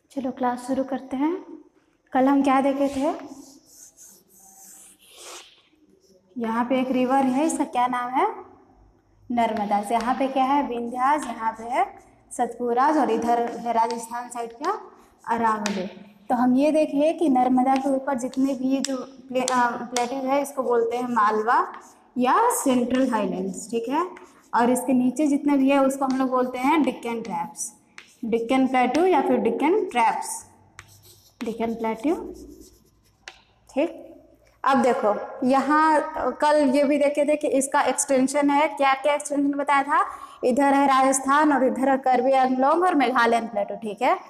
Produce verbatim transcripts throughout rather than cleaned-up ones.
चलो क्लास शुरू करते हैं। कल हम क्या देखे थे? यहाँ पे एक रिवर है, इसका क्या नाम है? नर्मदा। से यहाँ पे क्या है? विंध्यास, यहाँ पे है सतपुराज और इधर है राजस्थान साइड का अरावली। तो हम ये देखें कि नर्मदा के ऊपर जितने भी जो प्ले, प्लेटेज है इसको बोलते हैं मालवा या सेंट्रल हाईलैंड्स, ठीक है। और इसके नीचे जितने भी है उसको हम लोग बोलते हैं डिक्कन ट्रैप्स, डिक्कन प्लेट्यू या फिर डिक्कन ट्रैप्स, डिक्कन प्लेट्यू, ठीक। अब देखो यहाँ कल ये भी देखे थे कि इसका एक्सटेंशन है, क्या क्या एक्सटेंशन बताया था? इधर है राजस्थान और इधर है कार्बी एंगलोंग और मेघालयन प्लेटो, ठीक है।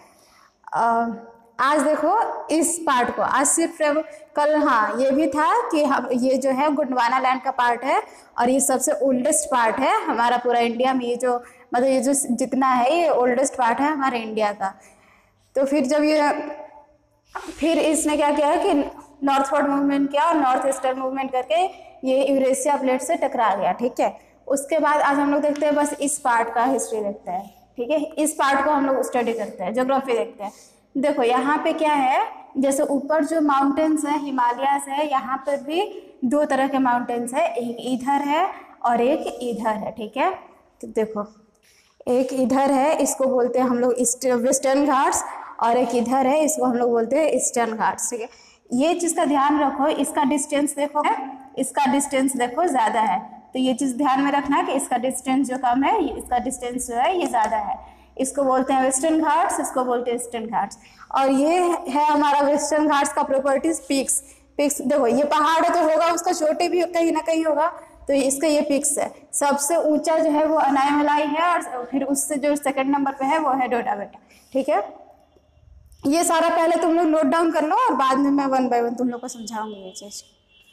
आज देखो इस पार्ट को, आज सिर्फ कल हाँ ये भी था कि हम ये जो है गोंडवाना लैंड का पार्ट है और ये सबसे ओल्डेस्ट पार्ट है हमारा पूरा इंडिया में। ये जो मतलब ये जो जितना है ये ओल्डेस्ट पार्ट है हमारे इंडिया का। तो फिर जब ये फिर इसने क्या किया कि नॉर्थवर्ड मूवमेंट किया और नॉर्थ ईस्टर्न मूवमेंट करके ये यूरेशिया प्लेट से टकरा गया, ठीक है। उसके बाद आज हम लोग देखते हैं बस इस पार्ट का हिस्ट्री देखते हैं, ठीक है। इस पार्ट को हम लोग स्टडी करते हैं, ज्योग्राफी देखते हैं। देखो यहाँ पे क्या है, जैसे ऊपर जो माउंटेन्स है हिमालयास है, यहाँ पर भी दो तरह के माउंटेन्स है, एक इधर है और एक इधर है, ठीक है। तो देखो एक इधर है, इसको बोलते हैं हम लोग ईस्ट वेस्टर्न घाट्स, और एक इधर है, इसको हम लोग बोलते हैं ईस्टर्न घाट्स, ठीक है। ये चीज़ का ध्यान रखो, इसका डिस्टेंस देखो है, इसका डिस्टेंस देखो ज़्यादा है, तो ये चीज़ ध्यान में रखना कि इसका डिस्टेंस जो कम है इसका डिस्टेंस जो है ये ज़्यादा है। इसको बोलते हैं वेस्टर्न घाट्स, इसको बोलते हैं ईस्टर्न घाट्स। और ये है हमारा वेस्टर्न घाट्स का प्रॉपर्टीज पिक्स। पिक्स देखो ये पहाड़ तो होगा, उसका चोटी भी कहीं ना कहीं होगा, तो इसका ये पिक्स है। सबसे ऊंचा जो है वो अनायमलाई है और फिर उससे जो सेकंड नंबर पे है वो है डोडा बेटा, ठीक है। ये सारा पहले तुम लोग नोट डाउन कर लो और बाद में मैं वन बाय वन तुम लोग को समझाऊंगी ये चीज़।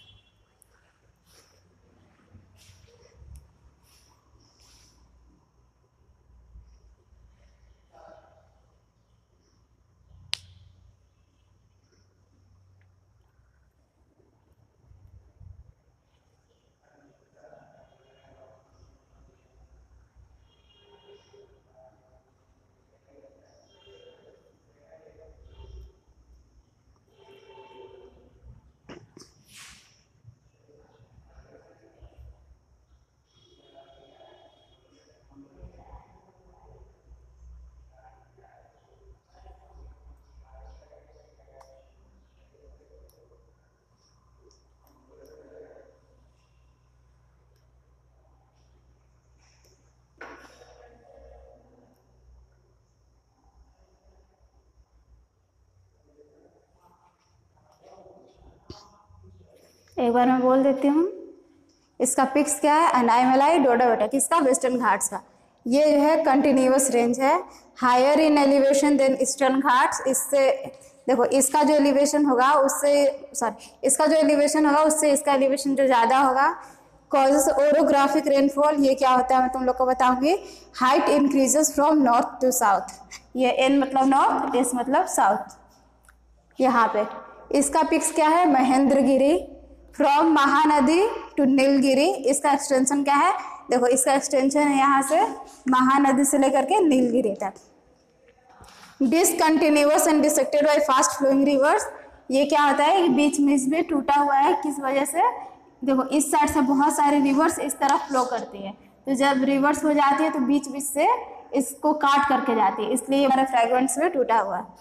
एक बार मैं बोल देती हूँ, इसका पिक्स क्या है? अनायमलाई डोडा बेटा, किसका? वेस्टर्न घाट्स का। ये जो है कंटिन्यूअस रेंज है, higher in elevation than Eastern Ghats. इससे देखो इसका जो एलिवेशन होगा उससे सॉरी इसका जो एलिवेशन होगा उससे इसका एलिवेशन जो ज़्यादा होगा। कॉजेस ओरोग्राफिक रेनफॉल, ये क्या होता है मैं तुम लोग को बताऊंगी। Height increases from north to south, ये एन मतलब नॉर्थ, एस मतलब साउथ। यहाँ पे इसका पिक्स क्या है? Mahendragiri, from Mahanadi to Nilgiri. इसका एक्सटेंशन क्या है? देखो इसका एक्सटेंशन है यहाँ से महानदी से लेकर के नीलगिरी तक। Discontinuous and dissected by fast flowing rivers, ये क्या होता है? बीच में इसमें टूटा हुआ है, किस वजह से? देखो इस साइड से बहुत सारे रिवर्स इस तरफ फ्लो करती है, तो जब रिवर्स हो जाती है तो बीच बीच से इसको काट करके जाती है, इसलिए हमारे फ्रेगमेंट्स में टूटा हुआ है।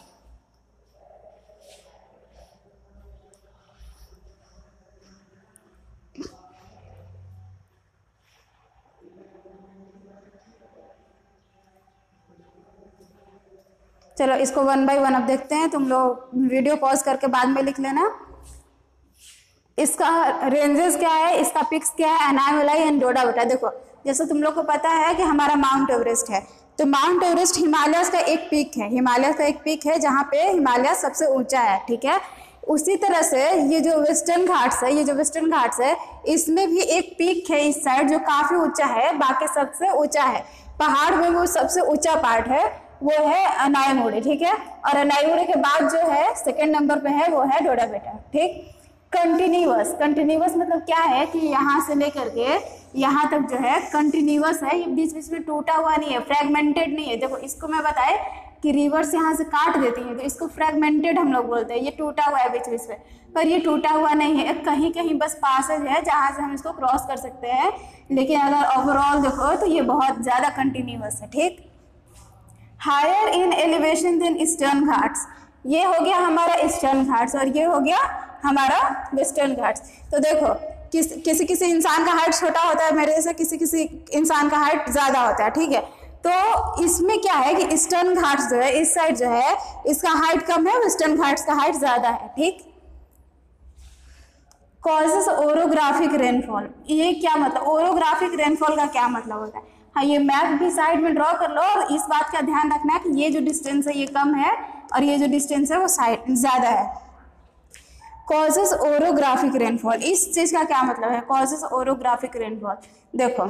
चलो इसको वन बाय वन अब देखते हैं, तुम लोग वीडियो पॉज करके बाद में लिख लेना। इसका रेंजेस क्या है, इसका पिक्स क्या है? अनायमलाई एंड डोडा बेटा। देखो जैसे तुम लोग को पता है कि हमारा माउंट एवरेस्ट है, तो माउंट एवरेस्ट हिमालय का एक पीक है, हिमालय का एक पीक है जहाँ पे हिमालय सबसे ऊंचा है, ठीक है। उसी तरह से ये जो वेस्टर्न घाट्स है, ये जो वेस्टर्न घाट्स है इसमें भी एक पीक है इस साइड जो काफी ऊंचा है, बाकी सबसे ऊंचा है पहाड़ में, वो सबसे ऊंचा पार्ट है वो है अनायमुड़ी, ठीक है। और अनायमुड़ी के बाद जो है सेकंड नंबर पे है वो है डोडा बेटा, ठीक। कंटिन्यूअस, कंटिन्यूअस मतलब क्या है कि यहाँ से लेकर के यहाँ तक जो है कंटिन्यूअस है, ये बीच बीच में टूटा हुआ नहीं है, फ्रेगमेंटेड नहीं है। देखो इसको मैं बताए कि रिवर्स यहाँ से काट देती हैं तो इसको फ्रेगमेंटेड हम लोग बोलते हैं, ये टूटा हुआ है बीच बीच में, पर ये टूटा हुआ नहीं है, कहीं कहीं बस पासेज है जहाँ से हम इसको क्रॉस कर सकते हैं, लेकिन अगर ओवरऑल देखो तो ये बहुत ज़्यादा कंटिन्यूअस है। ठीक, higher in elevation than Eastern Ghats, ये हो गया हमारा ईस्टर्न घाट्स और ये हो गया हमारा वेस्टर्न घाट्स। तो देखो किस किसी किसी इंसान का हाइट छोटा होता है मेरे जैसा, किसी किसी इंसान का हाइट ज़्यादा होता है। ठीक है, तो इसमें क्या है कि ईस्टर्न घाट्स जो है इस साइड जो है इसका हाइट कम है, वेस्टर्न घाट्स का हाइट ज़्यादा है। ठीक, कॉजेस ओरोग्राफिक रेनफॉल, ये क्या मतलब, ओरोग्राफिक रेनफॉल का क्या मतलब होता है? हाँ, ये मैप भी साइड में ड्रॉ कर लो और इस बात का ध्यान रखना है कि ये जो डिस्टेंस है ये कम है और ये जो डिस्टेंस है वो साइड ज़्यादा है। कॉजेस ओरोग्राफिक रेनफॉल, इस चीज़ का क्या मतलब है? कॉजेस ओरोग्राफिक रेनफॉल, देखो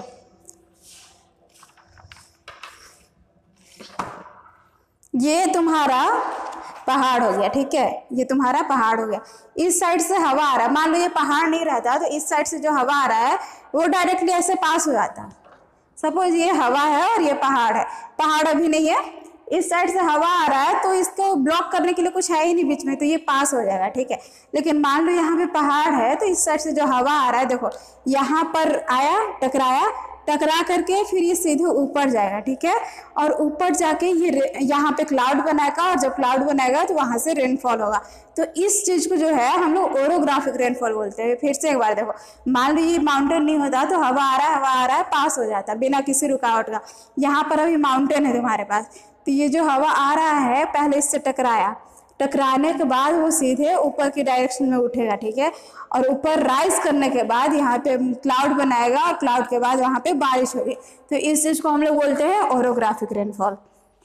ये तुम्हारा पहाड़ हो गया, ठीक है, ये तुम्हारा पहाड़ हो गया, इस साइड से हवा आ रहा है, मान लो ये पहाड़ नहीं रहता तो इस साइड से जो हवा आ रहा है वो डायरेक्टली ऐसे पास हो जाता। सपोज ये हवा है और ये पहाड़ है, पहाड़ अभी नहीं है, इस साइड से हवा आ रहा है तो इसको ब्लॉक करने के लिए कुछ है ही नहीं बीच में, तो ये पास हो जाएगा। ठीक है, लेकिन मान लो यहाँ पे पहाड़ है तो इस साइड से जो हवा आ रहा है, देखो यहाँ पर आया, टकराया, टकरा करके फिर ये सीधे ऊपर जाएगा। ठीक है, और ऊपर जाके ये यहाँ पे क्लाउड बनाएगा और जब क्लाउड बनाएगा तो वहाँ से रेनफॉल होगा। तो इस चीज़ को जो है हम लोग ओरोग्राफिक रेनफॉल बोलते हैं। फिर से एक बार देखो, मान लो ये माउंटेन नहीं होता तो हवा आ रहा है, हवा आ रहा है, पास हो जाता बिना किसी रुकावट का। यहाँ पर अभी माउंटेन है तुम्हारे पास, तो ये जो हवा आ रहा है पहले इससे टकराया, टकराने के बाद वो सीधे ऊपर की डायरेक्शन में उठेगा। ठीक है, और ऊपर राइज करने के बाद यहाँ पे क्लाउड बनाएगा और क्लाउड के बाद वहाँ पे बारिश होगी। तो इस चीज़ को हम लोग बोलते हैं ओरोग्राफिक रेनफॉल।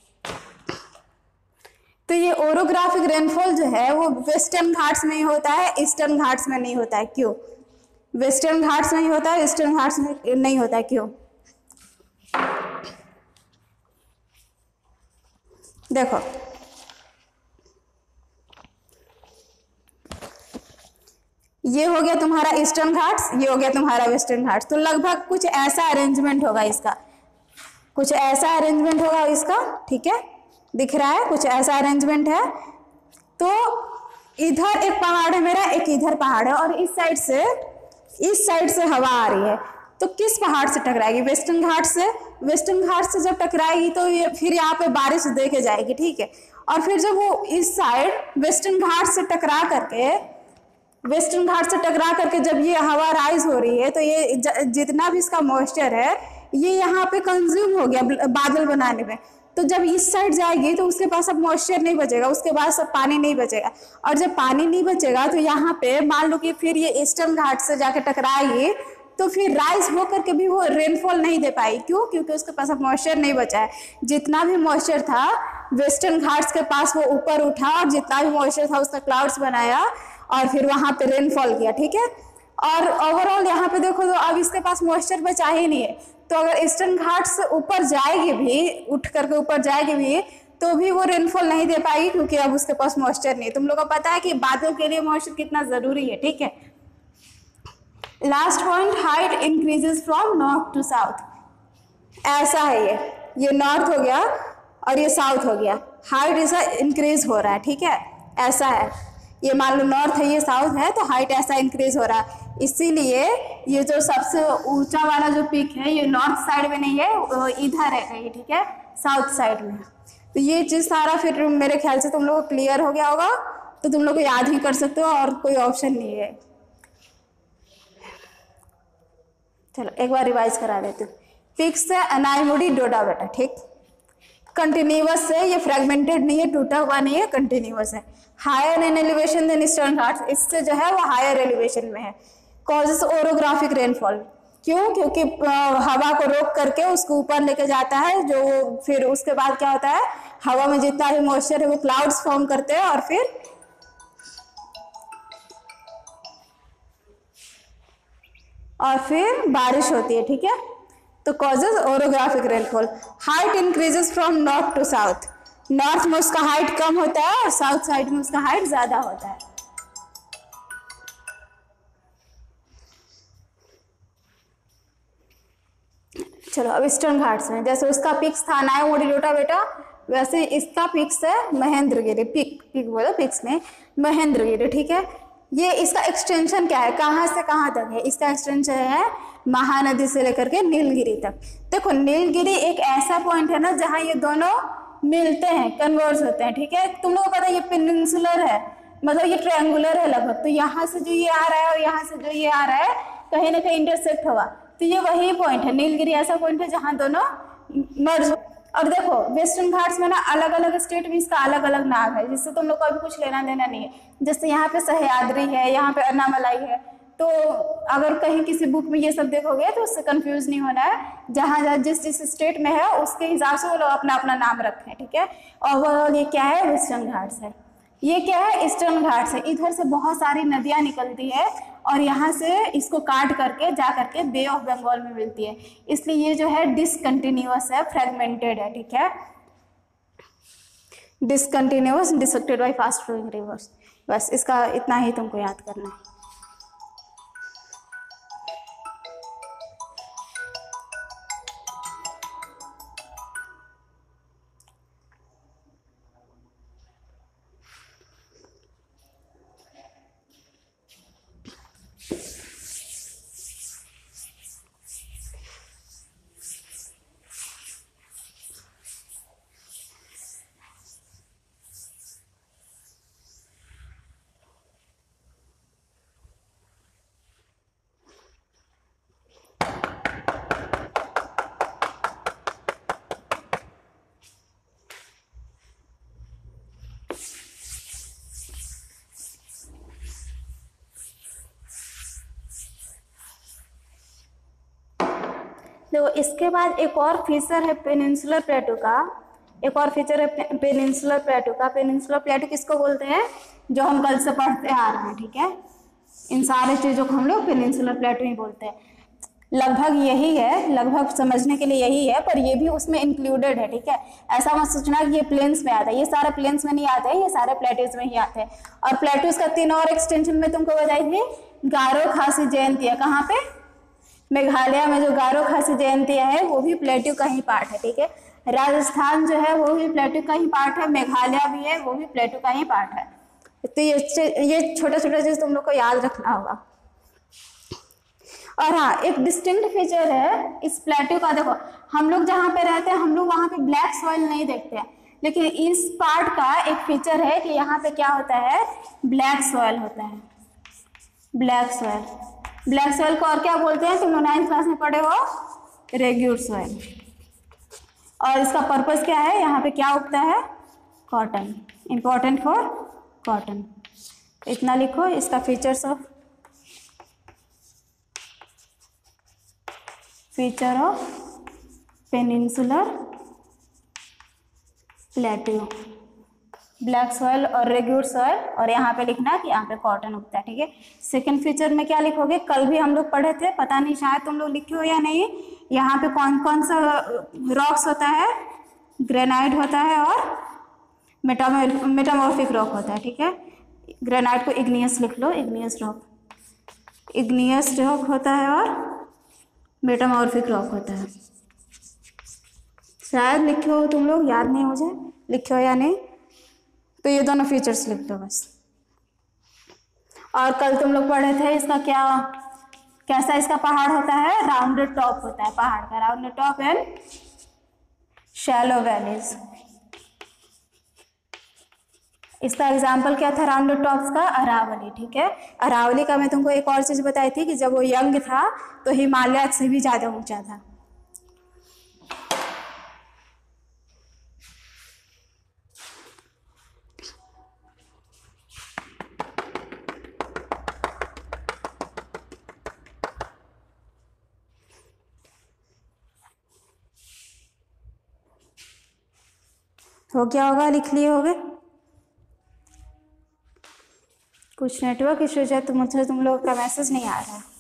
तो ये ओरोग्राफिक रेनफॉल जो है वो वेस्टर्न घाट्स में ही होता है, ईस्टर्न घाट्स में नहीं होता है। क्यों? वेस्टर्न घाट्स में ही होता है, ईस्टर्न घाट्स में नहीं होता है, क्यों? देखो ये हो गया तुम्हारा ईस्टर्न घाट्स, ये हो गया तुम्हारा वेस्टर्न घाट्स, तो लगभग कुछ ऐसा अरेंजमेंट होगा इसका, कुछ ऐसा अरेंजमेंट होगा इसका। ठीक है, दिख रहा है, कुछ ऐसा अरेंजमेंट है। तो इधर एक पहाड़ है मेरा, एक इधर पहाड़ है, और इस साइड से इस साइड से हवा आ रही है, तो किस पहाड़ से टकराएगी? वेस्टर्न घाट से। वेस्टर्न घाट से जब टकराएगी तो ये फिर यहाँ पे बारिश दे के जाएगी। ठीक है, और फिर जब वो इस साइड वेस्टर्न घाट से टकरा करके वेस्टर्न घाट से टकरा करके जब ये हवा राइज हो रही है तो ये जितना भी इसका मॉइस्चर है ये यहाँ पे कंज्यूम हो गया बादल बनाने में। तो जब इस साइड जाएगी तो उसके पास अब मॉइस्चर नहीं बचेगा, उसके पास अब पानी नहीं बचेगा, और जब पानी नहीं बचेगा तो यहाँ पे मान लो कि फिर ये ईस्टर्न घाट से जाके टकराएगी तो फिर राइज होकर के भी वो रेनफॉल नहीं दे पाई। क्यों? क्योंकि उसके पास अब मॉइस्चर नहीं बचा है। जितना भी मॉइस्चर था वेस्टर्न घाट्स के पास वो ऊपर उठा और जितना भी मॉइस्चर था उसका क्लाउड्स बनाया और फिर वहाँ पे रेनफॉल किया। ठीक है, और ओवरऑल यहाँ पे देखो तो अब इसके पास मॉइस्चर बचा ही नहीं है, तो अगर ईस्टर्न घाट से ऊपर जाएगी भी, उठ करके ऊपर जाएगी भी, तो भी वो रेनफॉल नहीं दे पाएगी क्योंकि अब उसके पास मॉइस्चर नहीं है। तुम लोग को पता है कि बादल के लिए मॉइस्चर कितना जरूरी है। ठीक है, last point, height increases from north to south. ऐसा है, ये ये नॉर्थ हो गया और ये साउथ हो गया, हाइट ऐसा इंक्रीज हो रहा है। ठीक है, ऐसा है, ये मान लो नॉर्थ है, ये साउथ है, तो हाइट ऐसा इंक्रीज हो रहा है। इसीलिए ये जो सबसे ऊंचा वाला जो पीक है ये नॉर्थ साइड में नहीं है, इधर है कहीं। ठीक है, साउथ साइड में। तो ये चीज़ सारा फिर मेरे ख्याल से तुम लोग को क्लियर हो गया होगा, तो तुम लोग को याद ही कर सकते हो और कोई ऑप्शन नहीं है। चलो एक बार रिवाइज करा देती हूँ। फिक्स है अनाइमोडी डोडा बेटा। ठीक, कंटिन्यूअस है, ये फ्रेगमेंटेड नहीं है, टूटा हुआ नहीं है, कंटिन्यूअस है। Higher in elevation than Eastern Ghats, इससे जो है वो हायर एलिवेशन में है। कॉजेस ओरोग्राफिक रेनफॉल, क्यों? क्योंकि हवा को रोक करके उसको ऊपर लेके जाता है, जो फिर उसके बाद क्या होता है, हवा में जितना भी मॉइस्चर है वो क्लाउड्स फॉर्म करते हैं और फिर और फिर बारिश होती है। ठीक है, तो causes orographic rainfall. Height increases from north to south, north में उसका हाइट कम होता है और साउथ साइड में उसका हाइट ज्यादा होता है। चलो अब ईस्टर्न घाट्स में, जैसे उसका पिक्स था अनाइमोडी डोडा बेटा, वैसे इसका पिक्स है महेंद्रगिरी, पिक पिक बोलो पिक्स में महेंद्रगिरी, ठीक है। ये इसका एक्सटेंशन क्या है, कहाँ से कहाँ तक है, इसका एक्सटेंशन है महानदी से लेकर के नीलगिरी तक। देखो नीलगिरी एक ऐसा पॉइंट है ना जहाँ ये दोनों मिलते हैं, कन्वर्ज होते हैं, ठीक है। तुम लोगों को पता है ये पेनिनसुलर है, मतलब ये ट्रायंगुलर है लगभग, तो यहाँ से जो ये आ रहा है और यहाँ से जो ये आ रहा है कहीं ना कहीं इंटरसेक्ट होगा, तो ये वही पॉइंट है। नीलगिरी ऐसा पॉइंट है जहाँ दोनों मर्ज। और देखो वेस्टर्न घाट्स में ना अलग अलग स्टेट में इसका अलग अलग नाम है, जिससे तुम लोग को अभी कुछ लेना देना नहीं है। जैसे यहाँ पे सह्याद्री है, यहाँ पे अन्नामलाई है, तो अगर कहीं किसी बुक में ये सब देखोगे तो उससे कंफ्यूज नहीं होना है। जहाँ जहाँ जिस जिस स्टेट में है उसके हिसाब से वो लोग अपना अपना नाम रखें, ठीक है। ओवरऑल ये क्या है, वेस्टर्न घाट्स है। ये क्या है, ईस्टर्न घाट्स है। इधर से बहुत सारी नदियाँ निकलती है और यहाँ से इसको काट करके जा करके बे ऑफ बंगाल में मिलती है, इसलिए ये जो है डिसकंटिन्यूअस है, फ्रेगमेंटेड है, ठीक है। Discontinuous, destructed by fast flowing rivers. बस इसका इतना ही तुमको याद करना है। देखो इसके बाद एक और फीचर है पेनिनसुलर प्लेटू का, एक और फीचर है पेनिनसुलर प्लेटू का। पेनिनसुलर प्लेटू किसको बोलते हैं, जो हम कल से पढ़ते आ रहे हैं, ठीक है। इन सारी चीज़ों को हम लोग पेनिनसुलर प्लेटू ही बोलते हैं। लगभग यही है, लगभग समझने के लिए यही है, पर ये भी उसमें इंक्लूडेड है, ठीक है। ऐसा मत सोचना कि ये प्लेन्स में आता है, ये सारे प्लेन्स में नहीं आते हैं, ये सारे प्लेटूज में ही आते हैं। और प्लेटूज का तीन और एक्सटेंशन में तुमको बताई थी, गारो खासी जयंतिया, कहाँ पे, मेघालय में जो गारो खासी जयंतिया है वो भी प्लेटू का ही पार्ट है, ठीक है। राजस्थान जो है वो भी प्लेटू का ही पार्ट है, मेघालय भी है वो भी प्लेटू का ही पार्ट है। तो ये ये छोटा छोटा चीज तुम लोग को याद रखना होगा। और हाँ, एक डिस्टिंक्ट फीचर है इस प्लेटू का। देखो हम लोग जहाँ पे रहते हैं हम लोग वहाँ पे ब्लैक सॉइल नहीं देखते हैं, लेकिन इस पार्ट का एक फीचर है कि यहाँ पे क्या होता है, ब्लैक सॉइल होता है, ब्लैक सॉइल। ब्लैक सॉइल को और क्या बोलते हैं, तुम लोग नाइन्थ क्लास में पढ़े हो, रेग्यूर सॉइल। और इसका पर्पस क्या है, यहाँ पे क्या उगता है, कॉटन, इंपॉर्टेंट फॉर कॉटन। इतना लिखो इसका features of feature of peninsular plateau, black soil और रेग्यूर सॉइल, और यहाँ पे लिखना कि यहाँ पे कॉटन उगता है, ठीक है। सेकंड फीचर में क्या लिखोगे, कल भी हम लोग पढ़े थे, पता नहीं शायद तुम लोग लिखे हो या नहीं। यहाँ पे कौन कौन सा रॉक्स होता है, ग्रेनाइट होता है और मेटामो मेटामॉर्फिक रॉक होता है, ठीक है। ग्रेनाइट को इग्नियस लिख लो, इग्नियस रॉक, इग्नियस रॉक होता है और मेटामॉर्फिक रॉक होता है। शायद लिखे हो तुम लोग, याद नहीं, मुझे लिखे हो या नहीं, तो ये दोनों फीचर्स लिख दो बस। और कल तुम लोग पढ़े थे इसका क्या, कैसा इसका पहाड़ होता है, राउंडेड टॉप होता है पहाड़ का, rounded top and shallow valleys. इसका एग्जाम्पल क्या था राउंडेड टॉप्स का, अरावली, ठीक है। अरावली का मैं तुमको एक और चीज़ बताई थी कि जब वो यंग था तो हिमालय से भी ज़्यादा ऊंचा था। हो क्या होगा, लिख लिए होगे। कुछ नेटवर्क इश्यू है तो मुझे तुम लोगों का मैसेज नहीं आ रहा है।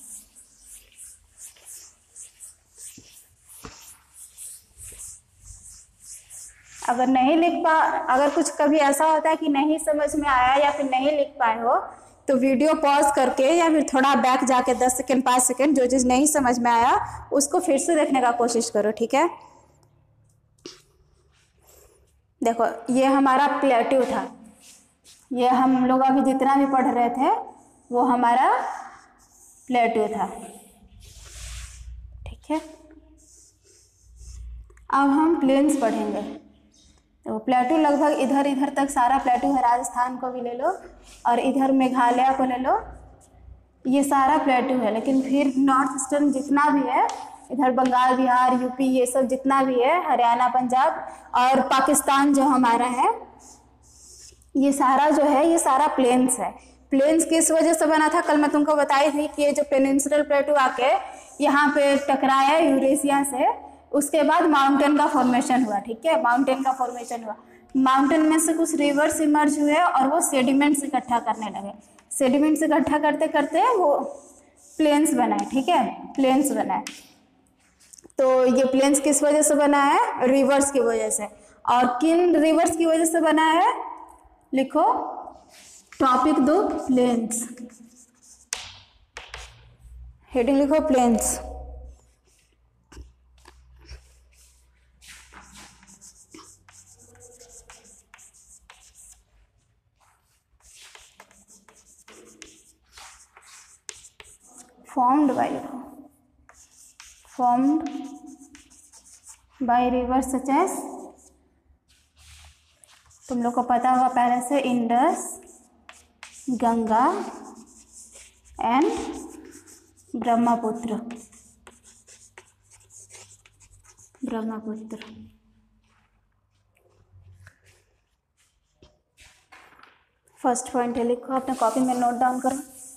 अगर नहीं लिख पा अगर कुछ कभी ऐसा होता है कि नहीं समझ में आया या फिर नहीं लिख पाए हो तो वीडियो पॉज करके या फिर थोड़ा बैक जाके दस सेकंड पाँच सेकंड जो चीज़ नहीं समझ में आया उसको फिर से देखने का कोशिश करो, ठीक है। देखो ये हमारा प्लेट्यू था, ये हम लोग अभी जितना भी पढ़ रहे थे वो हमारा प्लेट्यू था, ठीक है। अब हम प्लेन्स पढ़ेंगे। तो प्लेट्यू लगभग इधर इधर तक सारा प्लेट्यू है, राजस्थान को भी ले लो और इधर मेघालय को ले लो, ये सारा प्लेट्यू है। लेकिन फिर नॉर्थ ईस्टर्न जितना भी है, इधर बंगाल, बिहार, यूपी, ये सब जितना भी है, हरियाणा, पंजाब और पाकिस्तान जो हमारा है, ये सारा जो है ये सारा प्लेन्स है। प्लेन्स किस वजह से बना था, कल मैं तुमको बताई थी कि ये जो पेनिनसुलर प्लेट्यू आके यहाँ पे टकराया यूरेशिया से, उसके बाद माउंटेन का फॉर्मेशन हुआ, ठीक है। माउंटेन का फॉर्मेशन हुआ, माउंटेन में से कुछ रिवर्स इमर्ज हुए और वो सेडिमेंट्स इकट्ठा करने लगे, सेडिमेंट्स इकट्ठा करते करते वो प्लेन्स बनाए, ठीक है, प्लेन्स बनाए। तो ये प्लेन्स किस वजह से बना है, रिवर्स की वजह से। और किन रिवर्स की वजह से बना है, लिखो टॉपिक दो, प्लेन्स, हेडिंग लिखो plains. formed by formed by rivers such as, तुम लोग को पता होगा पहले से, Indus, Ganga and Brahmaputra, Brahmaputra. First point है, लिखो अपने कॉपी में नोट डाउन करो।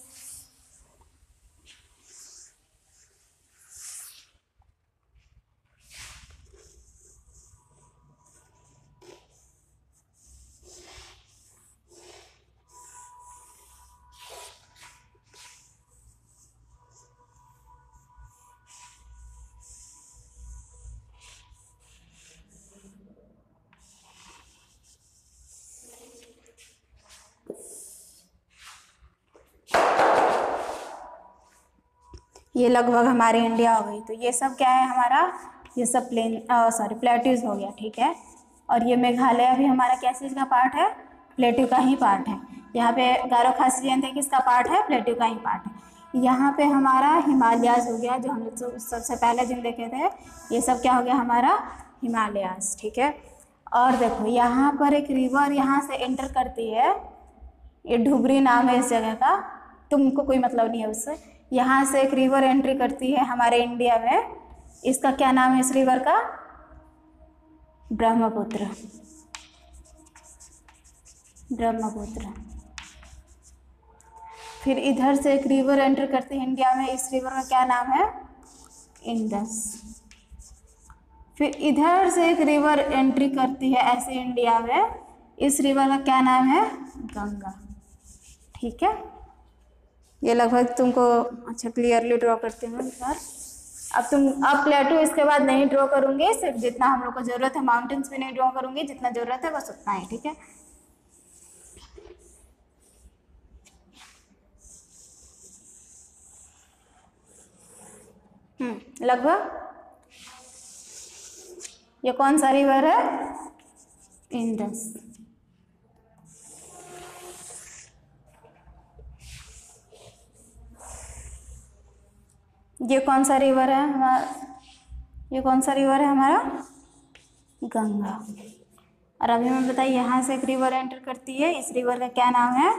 ये लगभग हमारे इंडिया हो गई। तो ये सब क्या है हमारा, ये सब प्लेन सॉरी प्लेट्यूज हो गया, ठीक है। और ये मेघालय भी हमारा क्या चीज़ का पार्ट है, प्लेट्यू का ही पार्ट है। यहाँ पे गारो खासी जयंती किसका पार्ट है, प्लेट्यू का ही पार्ट है। यहाँ पे हमारा हिमालयाज हो गया, जो हम लोग सबसे पहले जिन देखे थे, ये सब क्या हो गया हमारा हिमालयाज, ठीक है। और देखो यहाँ पर एक रिवर यहाँ से एंटर करती है, ये ढुबरी नाम है इस जगह का, तुमको कोई मतलब नहीं है उससे। यहाँ से एक रिवर एंट्री करती है हमारे इंडिया में, इसका क्या नाम है इस रिवर का, ब्रह्मपुत्र, ब्रह्मपुत्र। फिर इधर से एक रिवर एंटर करती है इंडिया में, इस रिवर का क्या नाम है, इंडस। फिर इधर से एक रिवर एंट्री करती है ऐसे इंडिया में, इस रिवर का क्या नाम है, गंगा, ठीक है। ये लगभग तुमको अच्छा क्लियरली ड्रॉ करते हैं सर। अब तुम अब प्लेट्यू इसके बाद नहीं ड्रॉ करूँगी, सिर्फ जितना हम लोग को ज़रूरत है, माउंटेन्स भी नहीं ड्रॉ करूँगी, जितना ज़रूरत है बस उतना ही, ठीक है। हम्म लगभग ये कौन सा रिवर है, इंडस। ये कौन सा रिवर है हमारा, ये कौन सा रिवर है हमारा, गंगा। और अभी हमें बताइए यहाँ से एक रिवर एंटर करती है, इस रिवर का क्या नाम है,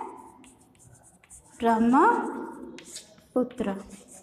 ब्रह्मपुत्र।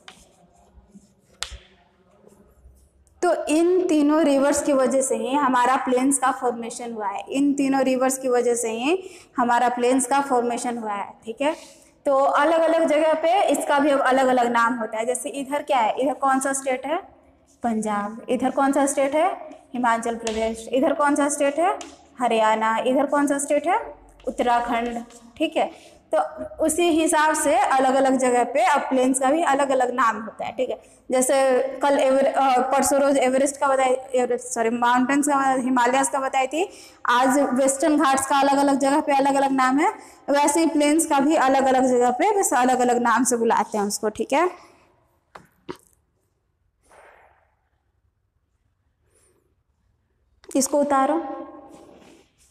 तो इन तीनों रिवर्स की वजह से ही हमारा प्लेन्स का फॉर्मेशन हुआ है, इन तीनों रिवर्स की वजह से ही हमारा प्लेन्स का फॉर्मेशन हुआ है, ठीक है। तो अलग अलग जगह पे इसका भी अब अलग अलग नाम होता है। जैसे इधर क्या है, इधर कौन सा स्टेट है, पंजाब। इधर कौन सा स्टेट है, हिमाचल प्रदेश। इधर कौन सा स्टेट है, हरियाणा। इधर कौन सा स्टेट है, उत्तराखंड, ठीक है। तो उसी हिसाब से अलग अलग जगह पे अब प्लेन्स का भी अलग अलग नाम होता है, ठीक है। जैसे कल एवर परसों रोज एवरेस्ट का बताई, एवरेस्ट सॉरी माउंटेन्स का, हिमालयास का बताई थी। आज वेस्टर्न घाट्स का अलग अलग जगह पे अलग अलग नाम है, वैसे ही प्लेन्स का भी अलग अलग जगह पे बस अलग अलग नाम से बुलाते हैं उसको, ठीक है। इसको उतारो,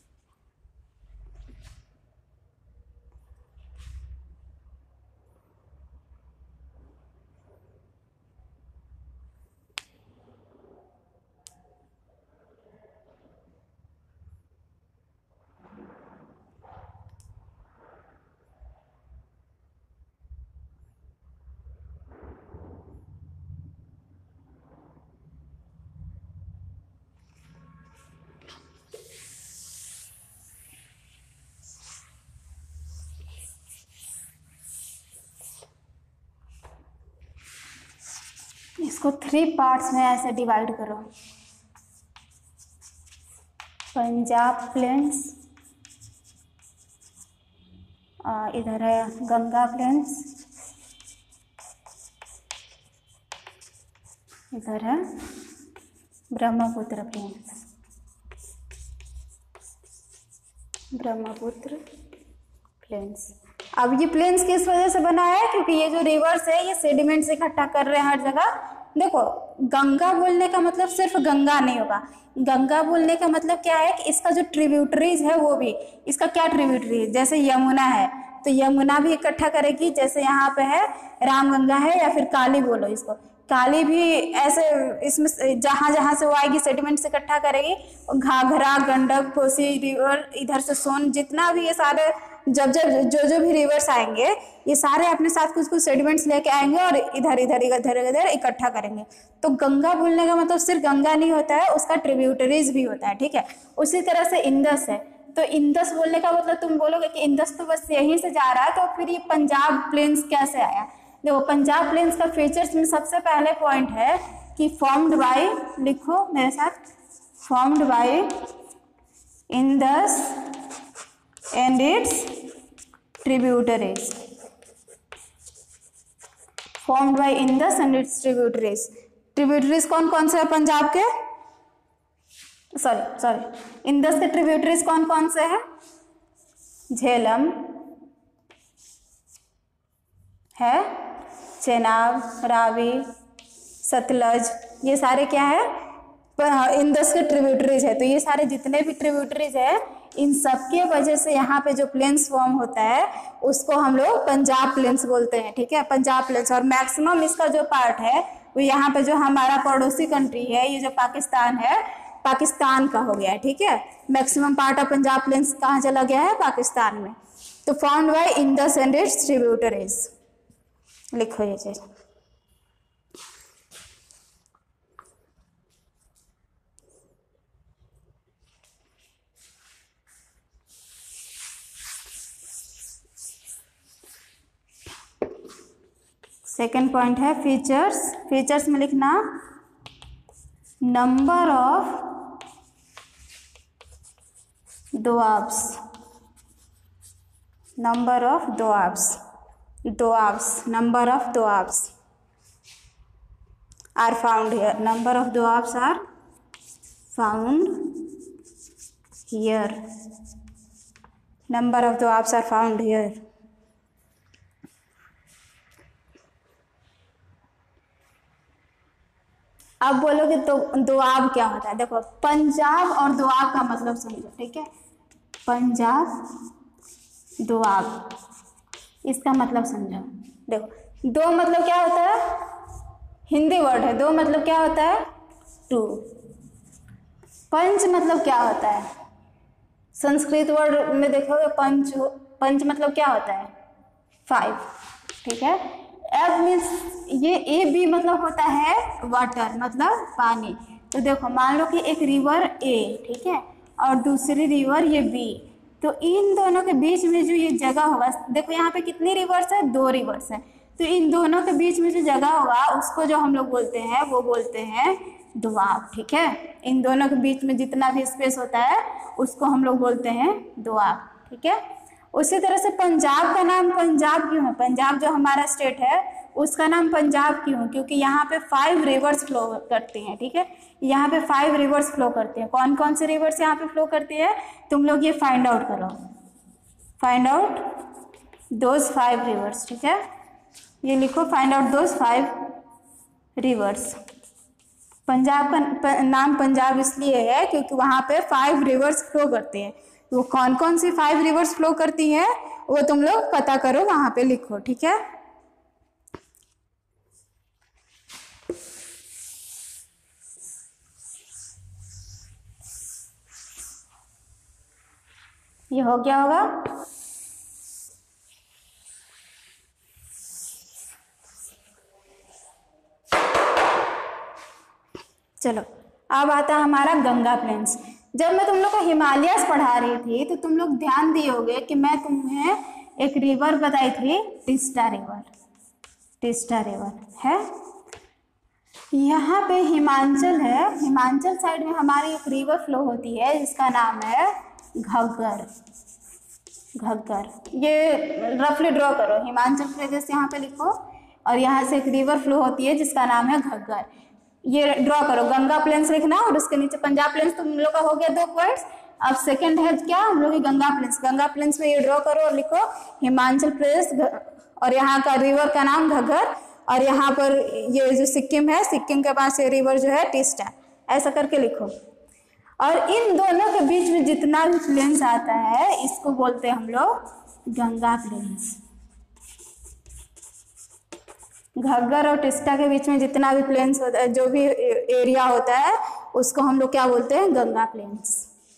इसको थ्री पार्ट्स में ऐसे डिवाइड करो, पंजाब प्लेन्स, इधर है गंगा प्लेन्स, इधर है ब्रह्मपुत्र प्लेन्स, ब्रह्मपुत्र प्लेन्स। अब ये प्लेन्स किस वजह से बना है? क्योंकि ये जो रिवर्स है ये सेडिमेंट्स इकट्ठा कर रहे हैं हर जगह। देखो, गंगा बोलने का मतलब सिर्फ गंगा नहीं होगा, गंगा बोलने का मतलब क्या है कि इसका जो ट्रिब्यूटरीज है वो भी, इसका क्या ट्रिब्यूटरी, जैसे यमुना है तो यमुना भी इकट्ठा करेगी, जैसे यहाँ पे है रामगंगा है, या फिर काली बोलो इसको, काली भी ऐसे इसमें जहाँ जहाँ से वो आएगी सेडिमेंट से इकट्ठा करेगी। घाघरा, गंडक, कोसी रिवर, इधर से सोन, जितना भी ये सारे जब जब जो जो भी रिवर्स आएंगे ये सारे अपने साथ कुछ कुछ सेडिमेंट्स लेके आएंगे और इधर इधर इधर इधर इकट्ठा करेंगे। तो गंगा बोलने का मतलब सिर्फ गंगा नहीं होता है, उसका ट्रिब्यूटरीज भी होता है, ठीक है। उसी तरह से इंदस है, तो इंदस बोलने का मतलब तुम बोलोगे कि इंदस तो बस यहीं से जा रहा है, तो फिर ये पंजाब प्लेन्स कैसे आया? देखो, पंजाब प्लेन्स का फीचर्स में सबसे पहले पॉइंट है कि फॉर्म्ड बाय, लिखो मेरे साथ, formed by Indus and its tributaries, formed by Indus and its tributaries. Tributaries कौन कौन से है पंजाब के? सॉरी सॉरी इंदस के ट्रिब्यूटरीज कौन कौन से हैं? झेलम है, चेनाब, रावी, सतलज, ये सारे क्या है? इंदस के ट्रिब्यूटरीज है। तो ये सारे जितने भी ट्रिब्यूटरीज है, इन सब के वजह से यहाँ पे जो प्लेन्स फॉर्म होता है उसको हम लोग पंजाब प्लेन्स बोलते हैं, ठीक है, पंजाब प्लेन्स। और मैक्सिमम इसका जो पार्ट है वो यहाँ पे जो हमारा पड़ोसी कंट्री है, ये जो पाकिस्तान है, पाकिस्तान का हो गया है, ठीक है। Maximum part of Punjab plains कहाँ चला गया है? पाकिस्तान में। तो formed by Indus and its tributaries, लिखो ये चीज। सेकेंड पॉइंट है फीचर्स। फीचर्स में लिखना number of doabs, number of doabs, doabs, number of doabs are found here, number of doabs are found here, number of doabs are found here। अब बोलोगे तो दोआब क्या होता है? देखो, पंजाब और दोआब का मतलब समझो, ठीक है। पंजाब, दोआब, इसका मतलब समझो। देखो, दो मतलब क्या होता है? हिंदी वर्ड है। दो मतलब क्या होता है? टू। पंच मतलब क्या होता है? संस्कृत वर्ड में देखोगे पंच, पंच मतलब क्या होता है? फाइव, ठीक है। एब मीन्स ये ए बी मतलब होता है वाटर, मतलब पानी। तो देखो, मान लो कि एक रिवर ए, ठीक है, और दूसरी रिवर ये बी, तो इन दोनों के बीच में जो ये जगह होगा, देखो यहाँ पे कितनी रिवर्स है? दो रिवर्स है। तो इन दोनों के बीच में जो जगह होगा उसको जो हम लोग बोलते हैं वो बोलते हैं दोआब, ठीक है। इन दोनों के बीच में जितना भी स्पेस होता है उसको हम लोग बोलते हैं दोआब, ठीक है। उसी तरह से पंजाब का नाम पंजाब क्यों है? पंजाब जो हमारा स्टेट है उसका नाम पंजाब क्यों? क्योंकि यहाँ पे फाइव रिवर्स फ्लो करती हैं, ठीक है। यहाँ पे फाइव रिवर्स फ्लो करती हैं। कौन कौन से रिवर्स यहाँ पे फ्लो करती है? तुम लोग ये फाइंड आउट करो, find out those five rivers, ठीक है। ये लिखो, find out those five rivers. Punjab का नाम पंजाब इसलिए है क्योंकि वहाँ पे फाइव रिवर्स फ्लो करती हैं। वो कौन कौन सी फाइव रिवर्स फ्लो करती हैं वो तुम लोग पता करो, वहाँ पे लिखो, ठीक है। ये हो गया होगा। चलो, अब आता है हमारा गंगा प्लेन्स। जब मैं तुम लोग को हिमालयस पढ़ा रही थी तो तुम लोग ध्यान दिए होगे कि मैं तुम्हें एक रिवर बताई थी, टिस्टा रिवर। टिस्टा रिवर है, यहाँ पे हिमाचल है, हिमाचल साइड में हमारी एक रिवर फ्लो होती है जिसका नाम है घग्गर। घग्गर, ये रफली ड्रॉ करो, हिमाचल प्रदेश यहाँ पे लिखो और यहाँ से एक रिवर फ्लो होती है जिसका नाम है घग्गर। ये ड्रॉ करो, गंगा प्लेन्स लिखना और उसके नीचे पंजाब प्लेन्स। तुम लोग का हो गया दो पॉइंट्स। अब सेकंड है क्या हम लोग की गंगा प्लेन्स। गंगा प्लेन्स में ये ड्रॉ करो और लिखो हिमाचल प्रदेश और यहाँ का रिवर का नाम घग्गर, और यहाँ पर ये जो सिक्किम है, सिक्किम के पास ये रिवर जो है टिस्टा, ऐसा करके लिखो। और इन दोनों के बीच में जितना भी प्लेन्स आता है इसको बोलते हैं हम लोग गंगा प्लेन्स। घग्गर और टिस्टा के बीच में जितना भी प्लेन्स होता है, जो भी एरिया होता है, उसको हम लोग क्या बोलते हैं, गंगा प्लेन्स।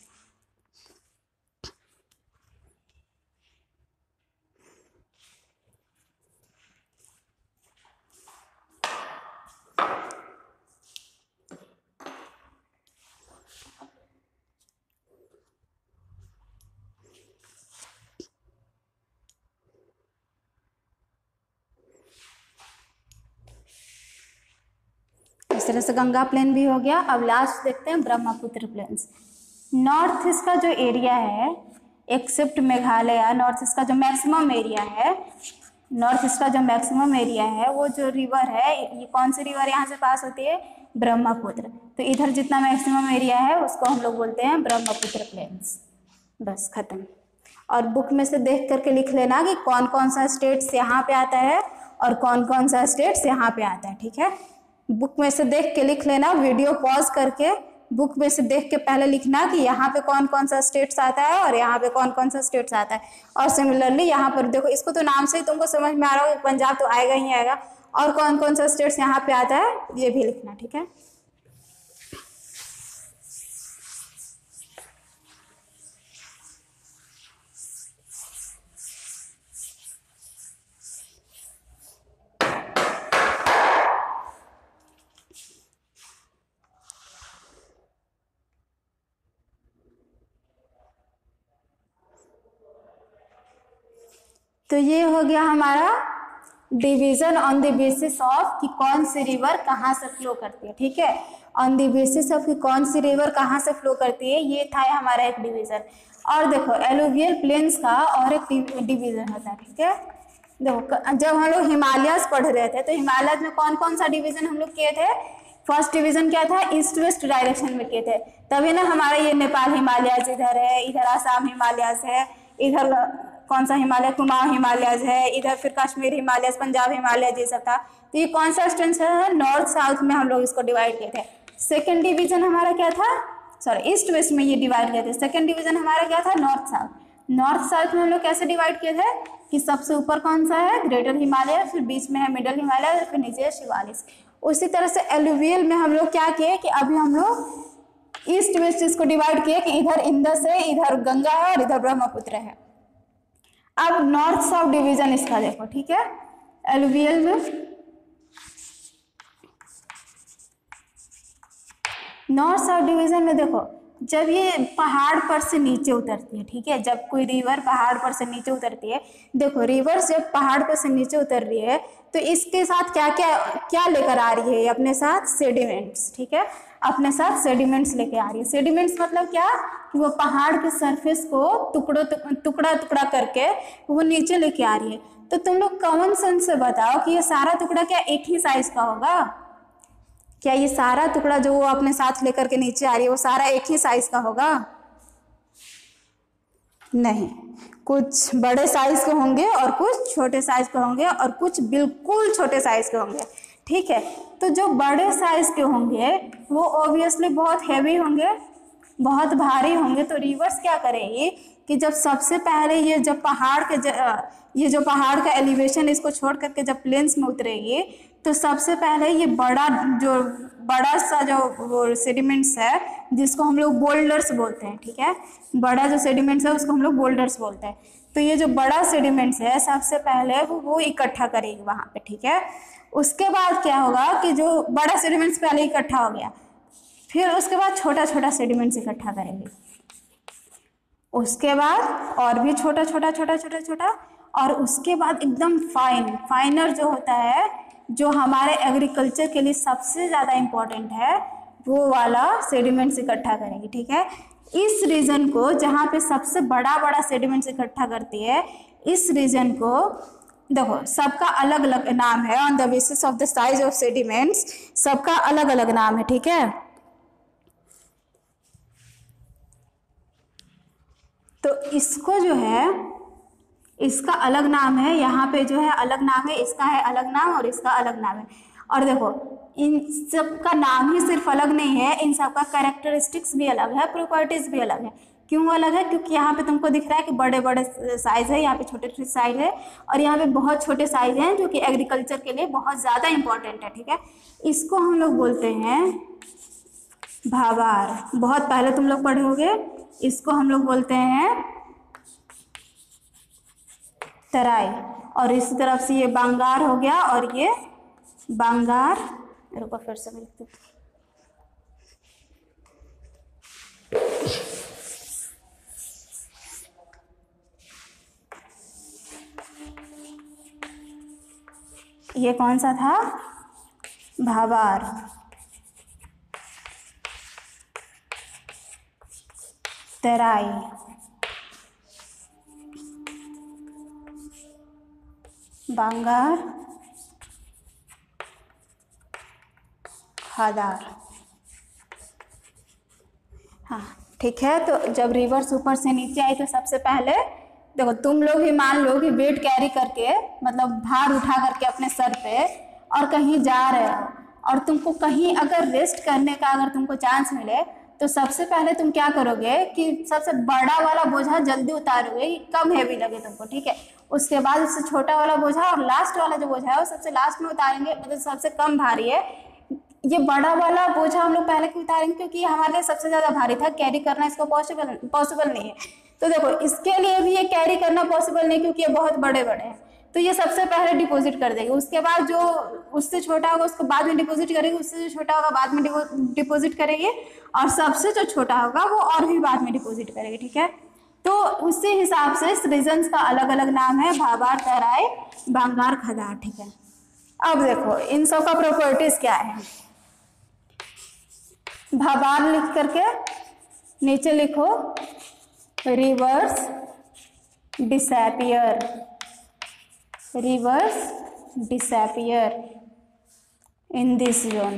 इस तरह से गंगा प्लेन भी हो गया। अब लास्ट देखते हैं ब्रह्मपुत्र प्लेन्स। नॉर्थ ईस्ट का जो एरिया है, एक्सेप्ट मेघालय, नॉर्थ ईस्ट का जो मैक्सिमम एरिया है, नॉर्थ ईस्ट का जो मैक्सिमम एरिया है, वो जो रिवर है, ये कौन सी रिवर यहाँ से पास होती है, ब्रह्मपुत्र। तो इधर जितना मैक्सिमम एरिया है उसको हम लोग बोलते हैं ब्रह्मपुत्र प्लेन्स। बस खत्म। और बुक में से देख करके लिख लेना कि कौन कौन सा स्टेट्स यहाँ पे आता है और कौन कौन सा स्टेट्स यहाँ पे आता है, ठीक है। बुक में से देख के लिख लेना, वीडियो पॉज करके बुक में से देख के पहले लिखना कि यहाँ पे कौन कौन सा स्टेट्स आता है और यहाँ पे कौन कौन सा स्टेट्स आता है। और सिमिलरली यहाँ पर देखो, इसको तो नाम से ही तुमको समझ में आ रहा होगा, पंजाब तो आएगा ही आएगा, और कौन कौन सा स्टेट्स यहाँ पे आता है ये भी लिखना, ठीक है। तो ये हो गया हमारा division on the basis of कि कौन सी रिवर कहाँ से फ्लो करती है, ठीक है। ऑन द बेसिस ऑफ कि कौन सी रिवर कहाँ से फ्लो करती है, ये था हमारा एक डिवीजन। और देखो एलुवियल प्लेन्स का और एक डिवीजन होता है, ठीक है। देखो जब हम लोग हिमालयस पढ़ रहे थे तो हिमालय में कौन कौन सा डिवीजन हम लोग किए थे, फर्स्ट डिवीजन क्या था, ईस्ट वेस्ट डायरेक्शन में किए थे। तभी ना हमारा ये नेपाल हिमालयस इधर है, इधर आसाम हिमालयस है, इधर कौन सा हिमालय, कुमाऊं हिमालयस है, इधर फिर कश्मीर हिमालयस, पंजाब हिमालयस, ये सब था। तो ये कौन सा स्टेट है, नॉर्थ साउथ में हम लोग इसको डिवाइड किए थे। सेकंड डिवीजन हमारा क्या था, सॉरी ईस्ट वेस्ट में ये डिवाइड किए थे। सेकंड डिवीजन हमारा क्या था, नॉर्थ साउथ। नॉर्थ साउथ में हम लोग कैसे डिवाइड किए थे कि सबसे ऊपर कौन सा है, ग्रेटर हिमालय, फिर बीच में है मिडल हिमालय, फिर नीचे है शिवालिक। उसी तरह से एलुवियल में हम लोग क्या किए कि अभी हम लोग ईस्ट वेस्ट इसको डिवाइड किए कि इधर इंदस है, इधर गंगा है और इधर ब्रह्मपुत्र है। अब नॉर्थ साउथ डिवीजन इसका देखो, ठीक है। एलुवियल में नॉर्थ साउथ डिवीजन में देखो, जब ये पहाड़ पर से नीचे उतरती है, ठीक है, जब कोई रिवर पहाड़ पर से नीचे उतरती है, देखो रिवर्स जब पहाड़ पर से नीचे उतर रही है तो इसके साथ क्या क्या क्या लेकर आ रही है, अपने साथ सेडिमेंट्स, ठीक है, अपने साथ सेडिमेंट्स लेके आ रही है। सेडिमेंट्स मतलब क्या कि वो पहाड़ के सरफेस को टुकड़ों टुकड़ा टुकड़ा करके वो नीचे लेके आ रही है। तो तुम लोग कॉमन सेंस से बताओ कि ये सारा टुकड़ा क्या एक ही साइज का होगा, क्या ये सारा टुकड़ा जो वो अपने साथ लेकर के नीचे आ रही है वो सारा एक ही साइज का होगा, नहीं, कुछ बड़े साइज के होंगे और कुछ छोटे साइज के होंगे और कुछ बिल्कुल छोटे साइज के होंगे, ठीक है। तो जो बड़े साइज के होंगे वो ऑब्वियसली बहुत हैवी होंगे, बहुत भारी होंगे। तो रिवर्स क्या करेगी कि जब सबसे पहले ये जब पहाड़ के ज, ये जो पहाड़ का एलिवेशन इसको छोड़ करके जब प्लेन्स में उतरेगी तो सबसे पहले ये बड़ा जो बड़ा सा जो वो सेडिमेंट्स है जिसको हम लोग बोल्डर्स बोलते हैं, ठीक है, बड़ा जो सेडिमेंट्स है उसको हम लोग बोल्डर्स बोलते हैं। तो ये जो बड़ा सेडिमेंट्स है सबसे पहले वो वो इकट्ठा करेगी वहाँ पे, ठीक है। उसके बाद क्या होगा कि जो बड़ा सेडिमेंट्स पहले इकट्ठा हो गया, फिर उसके बाद छोटा छोटा सेडिमेंट्स इकट्ठा करेंगे, उसके बाद और भी छोटा छोटा छोटा छोटा छोटा, और उसके बाद एकदम फाइन फाइनर जो होता है जो हमारे एग्रीकल्चर के लिए सबसे ज़्यादा इम्पोर्टेंट है वो वाला सेडिमेंट्स इकट्ठा करेंगे, ठीक है। इस रीजन को जहाँ पे सबसे बड़ा बड़ा सेडिमेंट्स इकट्ठा करती है, इस रीजन को देखो सबका अलग अलग नाम है, on the basis of the size of sediments सबका अलग अलग नाम है, ठीक है। तो इसको जो है इसका अलग नाम है, यहाँ पे जो है अलग नाम है, इसका है अलग नाम और इसका अलग नाम है। और देखो इन सब का नाम ही सिर्फ अलग नहीं है, इन सब का कैरेक्टरिस्टिक्स भी अलग है, प्रॉपर्टीज भी अलग है। क्यों अलग है? क्योंकि यहाँ पे तुमको दिख रहा है कि बड़े बड़े साइज है, यहाँ पे छोटे छोटे साइज है, और यहाँ पे बहुत छोटे साइज हैं जो कि एग्रीकल्चर के लिए बहुत ज़्यादा इंपॉर्टेंट है, ठीक है। इसको हम लोग बोलते हैं भावार, बहुत पहले तुम लोग पढ़े होगे। इसको हम लोग बोलते हैं तराई, और इस तरफ से ये बांगार हो गया और ये बांगार। रुको फिर से लिखती हूँ। ये कौन सा था? भावार। तराई, बांगार, खादार। हाँ ठीक है। तो जब रिवर्स ऊपर से नीचे आई तो सबसे पहले देखो तुम लोग ही मान लो कि वेट कैरी करके, मतलब भार उठा करके अपने सर पे और कहीं जा रहे हो, और तुमको कहीं अगर रेस्ट करने का अगर तुमको चांस मिले तो सबसे पहले तुम क्या करोगे कि सबसे बड़ा वाला बोझा जल्दी उतारोगे, कम हैवी लगे तुमको, ठीक है। उसके बाद उससे छोटा वाला बोझा और लास्ट वाला जो बोझा है वो सबसे लास्ट में उतारेंगे, मतलब सबसे कम भारी है। ये बड़ा वाला बोझा हम लोग पहले क्यों उतारेंगे? क्योंकि ये हमारे लिए सबसे ज्यादा भारी था, कैरी करना इसको पॉसिबल पॉसिबल नहीं है। तो देखो इसके लिए भी ये कैरी करना पॉसिबल नहीं क्योंकि ये बहुत बड़े बड़े हैं, तो ये सबसे पहले डिपॉजिट कर देंगे। उसके बाद जो उससे छोटा होगा उसको बाद में डिपॉजिट करेंगे, उससे जो छोटा होगा बाद में डिपॉजिट करेंगे, और सबसे जो छोटा होगा वो और भी बाद में डिपॉजिट करेंगे, ठीक है। तो उसी हिसाब से इस रीजन्स का अलग अलग नाम है, भाबार, तराई, बांगार, खदार, ठीक है। अब देखो इन सब का प्रॉपर्टीज क्या है। भाबार लिख करके नीचे लिखो rivers disappear, rivers disappear in this zone,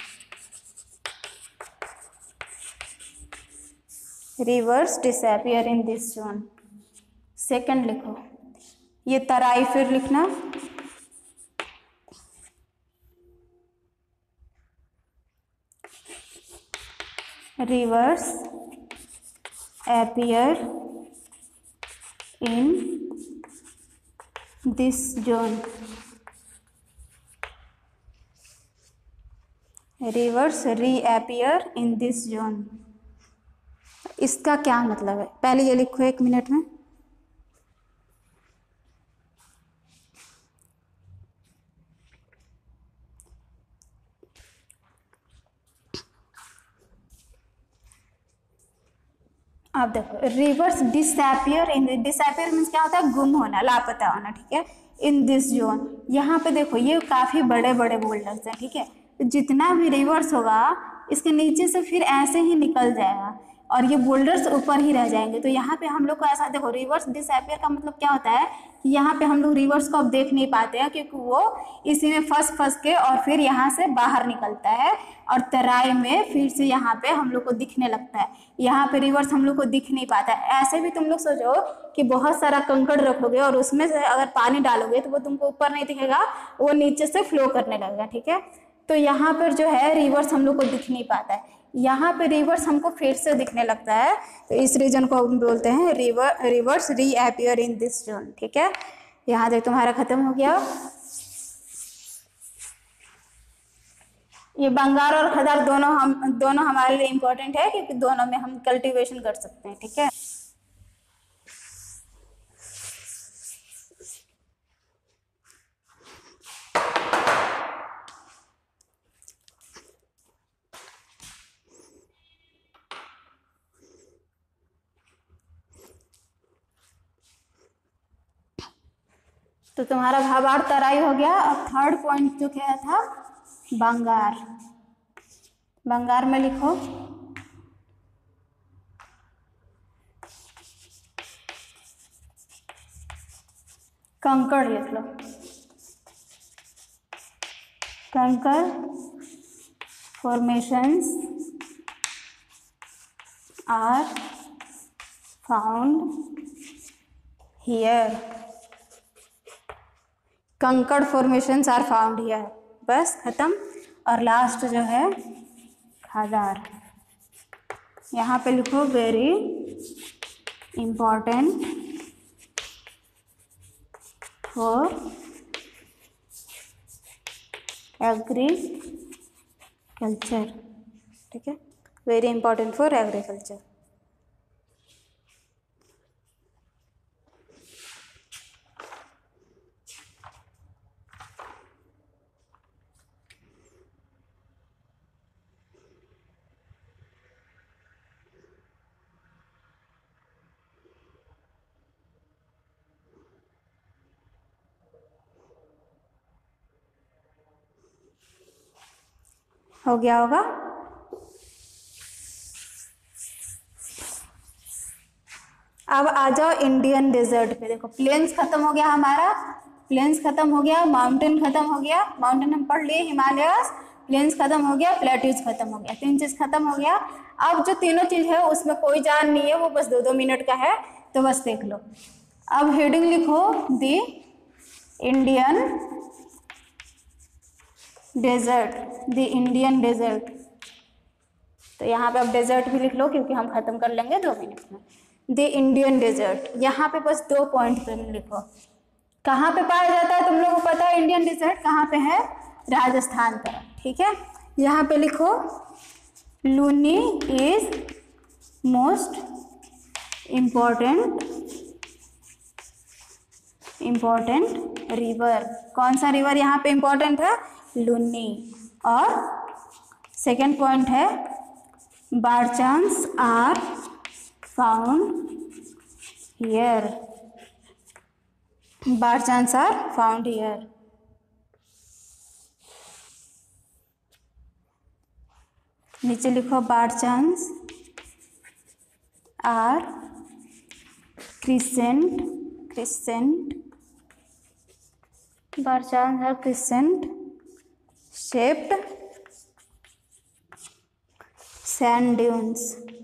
rivers disappear in this zone. Second लिखो ये तराई, फिर लिखना rivers appear in this zone, rivers reappear in this zone। इसका क्या मतलब है पहले ये लिखो एक मिनट में। आप देखो rivers disappear in, disappear means क्या होता है? गुम होना, लापता होना, ठीक है। इन दिस जोन, यहाँ पे देखो ये काफी बड़े बड़े बोल्डर्स हैं, ठीक है। तो जितना भी रिवर्स होगा इसके नीचे से फिर ऐसे ही निकल जाएगा और ये बोल्डर्स ऊपर ही रह जाएंगे। तो यहाँ पे हम लोग को ऐसा देखो, रिवर्स डिसअपियर का मतलब क्या होता है कि यहाँ पे हम लोग रिवर्स को अब देख नहीं पाते हैं क्योंकि वो इसी में फंस फंस के और फिर यहाँ से बाहर निकलता है, और तराई में फिर से यहाँ पे हम लोग को दिखने लगता है। यहाँ पे रिवर्स हम लोग को दिख नहीं पाता है। ऐसे भी तुम लोग सोचो कि बहुत सारा कंकड़ रखोगे और उसमें से अगर पानी डालोगे तो वो तुमको ऊपर नहीं दिखेगा, वो नीचे से फ्लो करने लगेगा, ठीक है। तो यहाँ पर जो है रिवर्स हम लोग को दिख नहीं पाता है, यहाँ पे रिवर्स हमको फिर से दिखने लगता है। तो इस रीजन को हम बोलते हैं river rivers reappear in this zone, ठीक है। यहाँ तक तुम्हारा खत्म हो गया। ये बंगाल और खदार दोनों हम दोनों हमारे लिए इम्पोर्टेंट है क्योंकि दोनों में हम कल्टीवेशन कर सकते हैं, ठीक है। तो तो तुम्हारा भावार्थ तराई हो गया। अब थर्ड पॉइंट जो क्या था, बंगार। बंगार में लिखो कंकड़, लिख लो कंकड़ formations are found here। Kankar formations are found here, बस खत्म। और लास्ट जो है खादार, यहाँ पे लिखो वेरी इम्पॉर्टेंट फॉर एग्रीकल्चर, ठीक है, वेरी इंपॉर्टेंट फॉर एग्रीकल्चर। हो गया होगा। अब आ जाओ इंडियन डेजर्ट पे। देखो प्लेन्स खत्म हो गया हमारा, प्लेन्स खत्म हो गया, माउंटेन खत्म हो गया, माउंटेन हम पढ़ लिए हिमालयस, प्लेन्स खत्म हो गया, प्लेट्यूज खत्म हो गया, तीन चीज खत्म हो गया। अब जो तीनों चीज है उसमें कोई जान नहीं है, वो बस दो दो मिनट का है, तो बस देख लो। अब हेडिंग लिखो the Indian desert, the Indian desert. तो यहाँ पे अब डेजर्ट भी लिख लो क्योंकि हम खत्म कर लेंगे दो मिनट में। द इंडियन डेजर्ट, यहाँ पे बस दो पॉइंट पे लिखो। कहाँ पे पाया जाता है तुम लोगों को पता है इंडियन डेजर्ट कहाँ पे है, राजस्थान तरफ, ठीक है। यहाँ पे लिखो Luni is most important important river. कौन सा रिवर यहाँ पे इम्पॉर्टेंट है, लुनी। और सेकेंड पॉइंट है barchans are found here, barchans are found here. नीचे लिखो barchans are crescent, crescent, barchans are crescent shaped sand dunes।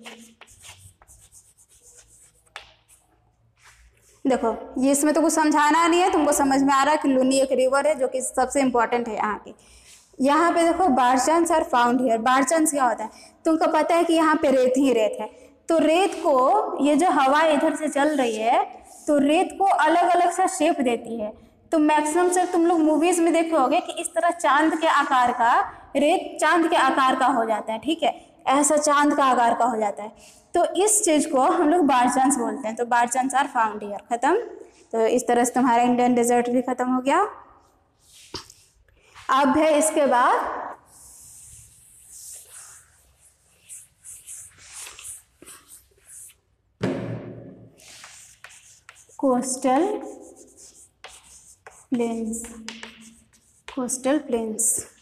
देखो ये इसमें तो कुछ समझाना नहीं है, तुमको समझ में आ रहा है कि लूनी एक रिवर है जो कि सबसे इंपॉर्टेंट है यहाँ की। यहाँ पे देखो barchans are found here, barchans क्या होता है तुमको पता है कि यहाँ पे रेत ही रेत है। तो रेत को ये जो हवा इधर से चल रही है तो रेत को अलग अलग सा शेप देती है। तो मैक्सिमम से तुम लोग मूवीज में देखे होगे कि इस तरह चांद के आकार का, रेत चांद के आकार का हो जाता है, ठीक है, ऐसा चांद का आकार का हो जाता है। तो इस चीज को हम लोग बारचांस बोलते हैं। तो बारचांस आर फाउंड हियर, खत्म। तो इस तरह से तुम्हारा इंडियन डेजर्ट भी खत्म हो गया। अब है इसके बाद coastal plains, coastal plains,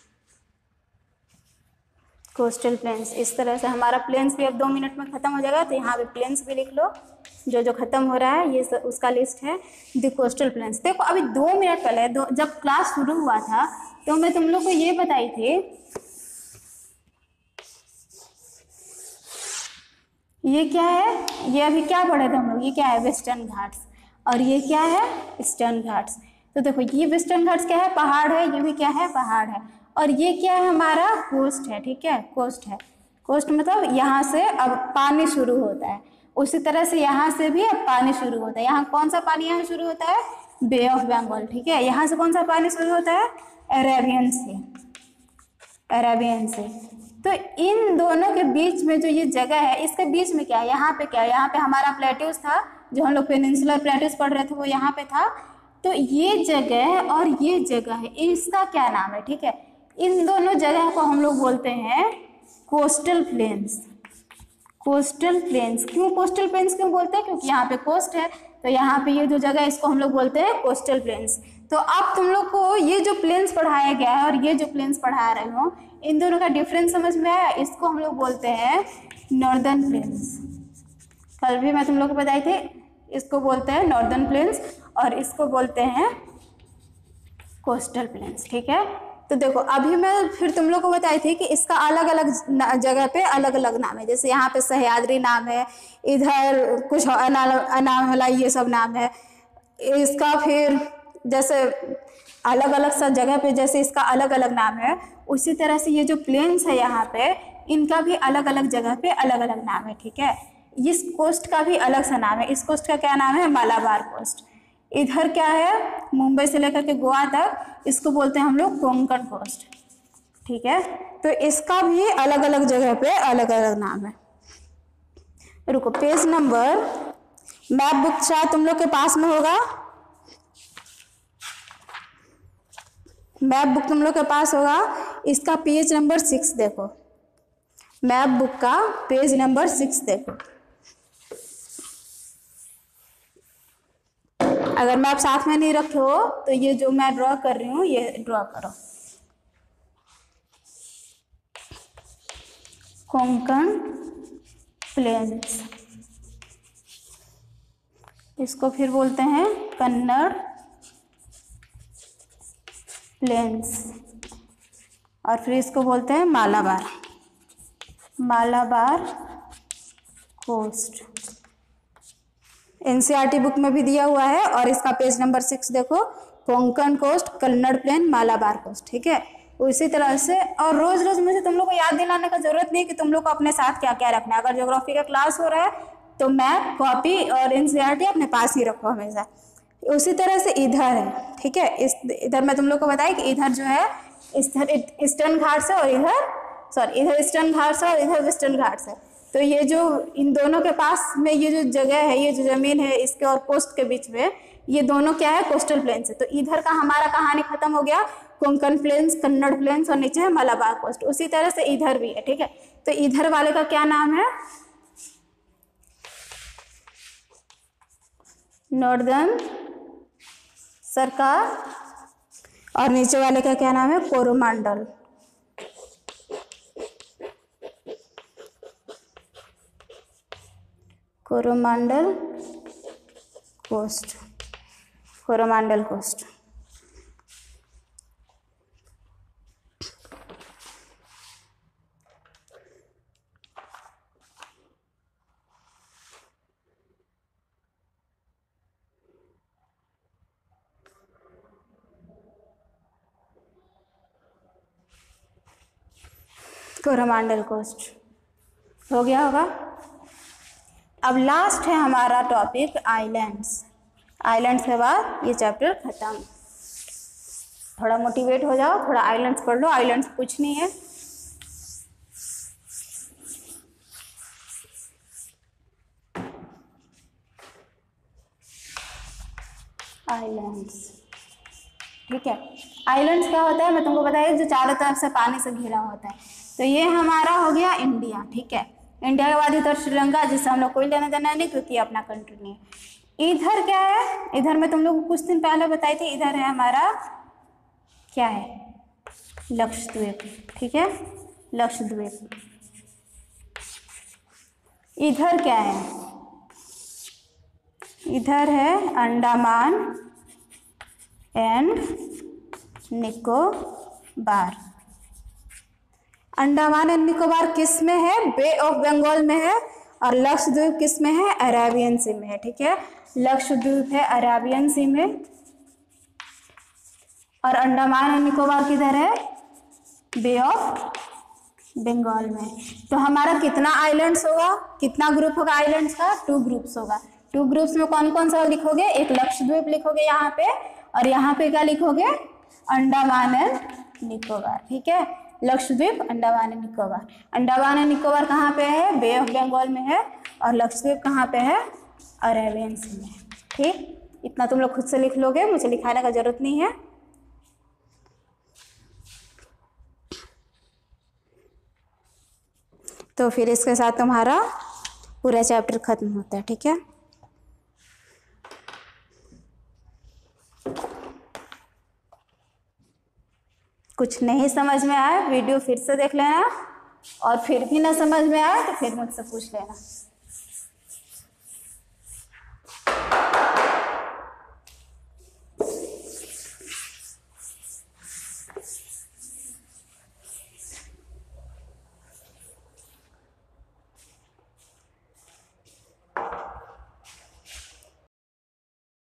coastal plains. इस तरह से हमारा प्लेन्स भी अब दो मिनट में खत्म हो जाएगा। तो यहाँ पे प्लेन्स भी लिख लो, जो जो खत्म हो रहा है ये सब उसका लिस्ट है। The coastal plains. देखो अभी दो मिनट पहले दो जब क्लास शुरू हुआ था तो मैं तुम लोग को ये बताई थी, ये क्या है, ये अभी क्या पढ़े थे हम लोग, ये क्या है वेस्टर्न घाट्स, और ये क्या है ईस्टर्न घाट्स। तो देखो ये वेस्टर्न घाट्स क्या है, पहाड़ है, ये भी क्या है, पहाड़ है। और ये क्या है हमारा कोस्ट है, ठीक है, कोस्ट है। कोस्ट मतलब यहाँ से अब पानी शुरू होता है, उसी तरह से यहाँ से भी अब पानी शुरू होता है। यहाँ कौन सा पानी यहाँ शुरू होता है, बे ऑफ बंगाल, ठीक है। यहाँ से कौन सा पानी शुरू होता है, अरेबियन सी, अरेबियन सी। तो इन दोनों के बीच में जो ये जगह है, इसके बीच में क्या है, यहाँ पे क्या है, यहाँ पे हमारा प्लेट्यूज था, जो हम लोग पेनिनसुलर प्लेट्यूज पढ़ रहे थे वो यहाँ पे था। तो ये जगह और ये जगह है, इसका क्या नाम है, ठीक है। इन दोनों जगह को हम लोग बोलते हैं कोस्टल प्लेन्स, कोस्टल प्लेन्स। क्यों कोस्टल प्लेन्स क्यों बोलते हैं, क्योंकि यहाँ पे कोस्ट है, तो यहाँ पे ये जो जगह है इसको हम लोग बोलते हैं कोस्टल प्लेन्स। तो अब तुम लोग को ये जो प्लेन्स पढ़ाया गया है और ये जो प्लेन्स पढ़ा रहे हो, इन दोनों का डिफरेंस समझ में आया? इसको हम लोग बोलते हैं नॉर्दर्न प्लेन्स। कल भी मैं तुम लोग को बताई थी, इसको बोलते हैं नॉर्दर्न प्लेन्स और इसको बोलते हैं कोस्टल प्लेन्स। ठीक है, तो देखो अभी मैं फिर तुम लोग को बताई थी कि इसका अलग अलग जगह पे अलग अलग नाम है। जैसे यहाँ पे सह्याद्री नाम है, इधर कुछ अनामला ये सब नाम है इसका। फिर जैसे अलग अलग सब जगह पे जैसे इसका अलग अलग नाम है, उसी तरह से ये जो प्लेन्स है यहाँ पे इनका भी अलग अलग जगह पे अलग अलग नाम है। ठीक है, इस कोस्ट का भी अलग सा नाम है। इस कोस्ट का क्या नाम है? मालाबार कोस्ट। इधर क्या है? मुंबई से लेकर के गोवा तक, इसको बोलते हैं हम लोग कोंकण कोस्ट। ठीक है, तो इसका भी अलग अलग जगह पे अलग अलग नाम है। रुको, पेज नंबर मैप बुक शायद तुम लोग के पास में होगा, मैप बुक तुम लोग के पास होगा। इसका पेज नंबर सिक्स देखो, मैप बुक का पेज नंबर सिक्स देखो। अगर मैप साथ में नहीं रखे हो तो ये जो मैं ड्रॉ कर रही हूँ ये ड्रॉ करो। कोंकण प्लेन्स, इसको फिर बोलते हैं कन्नड़ प्लेन्स, और फिर इसको बोलते हैं Malabar, Malabar coast. NCERT book में भी दिया हुआ है और इसका पेज नंबर सिक्स देखो, Konkan coast, Kannada plain, Malabar coast. ठीक है, उसी तरह से। और रोज रोज मुझे तुम लोग को याद दिलाने का जरूरत नहीं कि तुम लोग को अपने साथ क्या क्या रखना है। अगर ज्योग्राफी का क्लास हो रहा है तो मैप, कॉपी और एनसीईआरटी अपने पास ही रखो हमेशा। उसी तरह से इधर है। ठीक है, इस इधर मैं तुम लोग को बताई कि इधर जो है इधर ईस्टर्न घाट्स है और इधर सॉरी इधर ईस्टर्न घाट्स है और इधर वेस्टर्न घाट्स है। तो ये जो इन दोनों के पास में ये जो जगह है, ये जो जमीन है इसके और कोस्ट के बीच में, ये दोनों क्या है? कोस्टल प्लेन्स है। तो इधर का हमारा कहानी खत्म हो गया, कोंकण प्लेन्स, कन्नड़ प्लेन्स और नीचे है मालाबार कोस्ट। उसी तरह से इधर भी है। ठीक है, तो इधर वाले का क्या नाम है? नॉर्दर्न सरकार, और नीचे वाले का क्या नाम है? Coromandel. Coromandel coast, Coromandel coast. Coromandel coast हो गया होगा। अब लास्ट है हमारा टॉपिक आइलैंड्स। आइलैंड्स के बाद ये चैप्टर खत्म। थोड़ा मोटिवेट हो जाओ, थोड़ा आइलैंड्स पढ़ लो। आइलैंड्स कुछ नहीं है, आइलैंड्स। ठीक है, आइलैंड्स क्या होता है मैं तुमको बताया, जो चारों तरफ से पानी से घिरा होता है। तो ये हमारा हो गया इंडिया। ठीक है, इंडिया के बाद इधर श्रीलंका, जिससे हम लोग कोई लेना देना नहीं क्योंकि ये अपना कंट्री नहीं है। इधर क्या है? इधर मैं तुम लोग को कुछ दिन पहले बताई थी, इधर है हमारा क्या है? लक्षद्वीप। ठीक है, लक्षद्वीप। इधर क्या है? इधर है अंडमान एंड निकोबार। अंडमान एंड निकोबार किस में है? बे ऑफ बंगाल में है। और लक्षद्वीप किस में है? अरेबियन सी में है। ठीक है, लक्षद्वीप है अरेबियन सी में, और अंडमान एंड निकोबार किधर है? बे ऑफ बंगाल में। तो हमारा कितना आइलैंड्स होगा? कितना ग्रुप होगा आइलैंड्स का? टू ग्रुप्स होगा। टू ग्रुप्स में कौन कौन सा लिखोगे? एक लक्षद्वीप लिखोगे यहाँ पे, और यहाँ पे क्या लिखोगे? अंडमान एंड निकोबार। ठीक है, लक्षद्वीप, अंडमान एंड निकोबार। अंडमान एंड निकोबार कहाँ पे है? बे ऑफ बंगाल में है। और लक्षद्वीप कहाँ पे है? अरेबियन सी में। ठीक, इतना तुम लोग खुद से लिख लोगे, मुझे लिखाने का जरूरत नहीं है। तो फिर इसके साथ तुम्हारा पूरा चैप्टर खत्म होता है। ठीक है। कुछ नहीं समझ में आया वीडियो फिर से देख लेना, और फिर भी ना समझ में आया तो फिर मुझसे पूछ लेना।